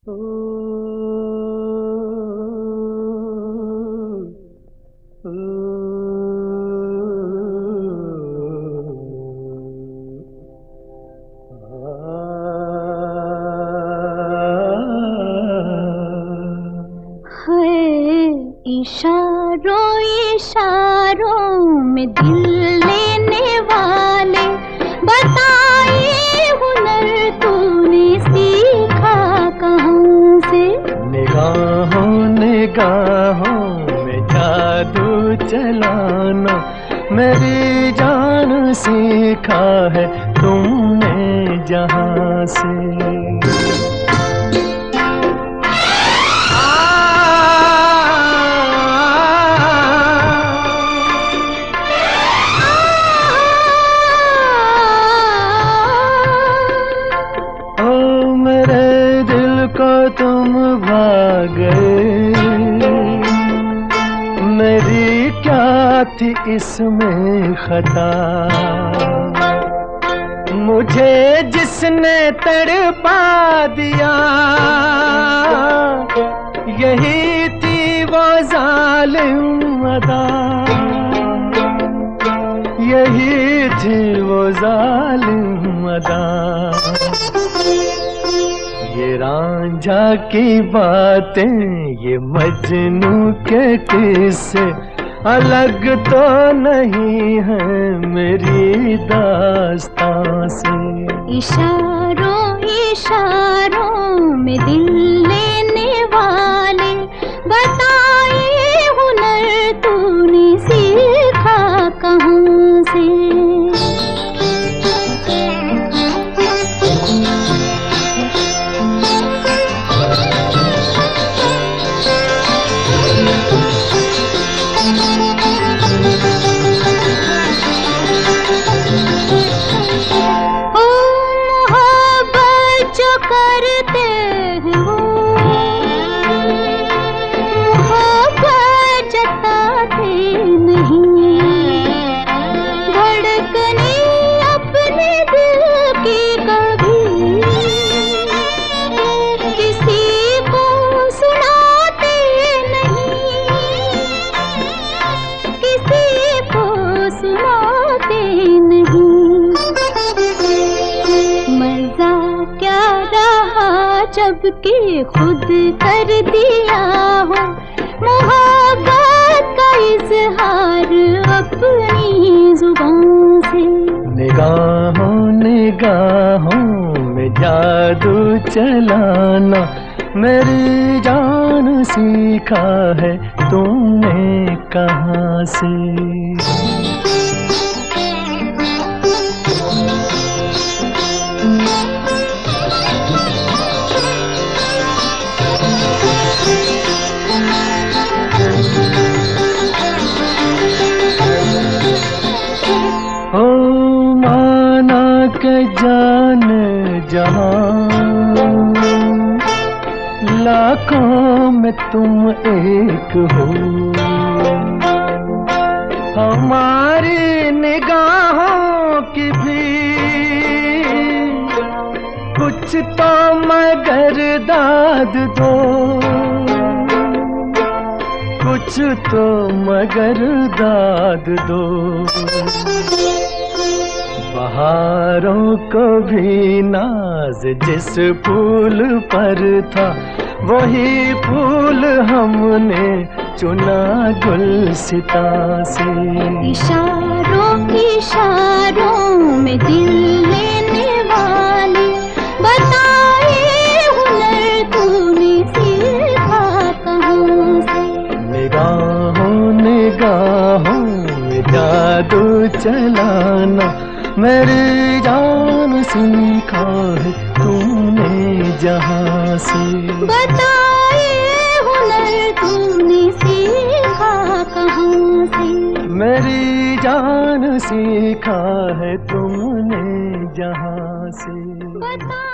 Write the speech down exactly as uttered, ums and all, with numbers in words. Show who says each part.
Speaker 1: इशारों इशारों में दिल लेने वाले, बताए हुनर तूने सीखा कहाँ से?
Speaker 2: निगाहों निगाहों में जादू चलाना मेरी जान सीखा है तुमने जहाँ से। तुम भाग गए, मेरी क्या थी इसमें खता? मुझे जिसने तड़पा दिया, यही थी वो जालिम अदा, यही थी वो जालिम अदा। ये रांझा की बातें, ये मजनू के किस्से अलग तो नहीं है मेरी दास्तां से।
Speaker 1: इशारों इशारों में दिल लेने वाले, बताए हुनर तूने सीखा कहाँ से? जबकि खुद कर दिया हो मोहब्बत का इजहार अपनी जुबान से।
Speaker 2: निगाहों निगाहों में जादू चलाना मेरी जान सीखा है तुमने कहाँ से? जान जहां लाखों में तुम एक हो, हमारी निगाहों की भी कुछ तो मगर दाद दो, कुछ तो मगर दाद दो। बहारों को भी नाज जिस फूल पर था, वही फूल हमने चुना गुलसिता से।
Speaker 1: इशारों इशारों में दिल लेने वाले, बताए हुनर तूने सीखा कहाँ से?
Speaker 2: निगाहों निगाहों में जादू चलाना मेरी जान सीखा है तुमने जहाँ से।
Speaker 1: बताए हुनर तूने सीखा कहाँ से?
Speaker 2: मेरी जान सीखा है तुमने जहाँ से।